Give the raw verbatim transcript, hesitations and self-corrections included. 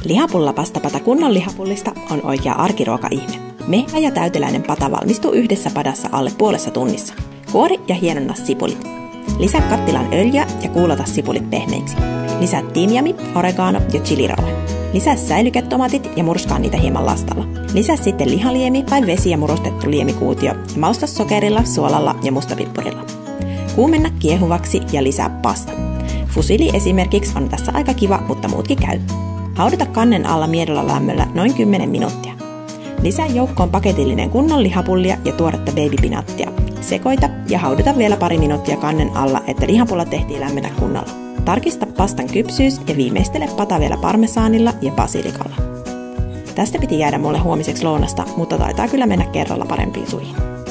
Lihapullapastapata kunnon lihapullista on oikea arkiruoka-ihme. Mehvä ja täyteläinen pata valmistuu yhdessä padassa alle puolessa tunnissa. Kuori ja hienonna sipulit. Lisää kattilaan öljyä ja kuulata sipulit pehmeiksi. Lisää timjami, oregano ja chilirauhe. Lisää säilyketomatit ja murskaa niitä hieman lastalla. Lisää sitten lihaliemi tai vesi ja murustettu liemikuutio ja mausta sokerilla, suolalla ja mustapippurilla. Kuumenna kiehuvaksi ja lisää pasta. Fusilli esimerkiksi on tässä aika kiva, mutta muutkin käy. Hauduta kannen alla miedolla lämmöllä noin kymmenen minuuttia. Lisää joukkoon paketillinen kunnon lihapullia ja tuoretta babypinattia. Sekoita ja hauduta vielä pari minuuttia kannen alla, että lihapulla tehtiin lämmetä kunnolla. Tarkista pastan kypsyys ja viimeistele pata vielä parmesaanilla ja basilikalla. Tästä piti jäädä mulle huomiseksi lounasta, mutta taitaa kyllä mennä kerralla parempiin suihin.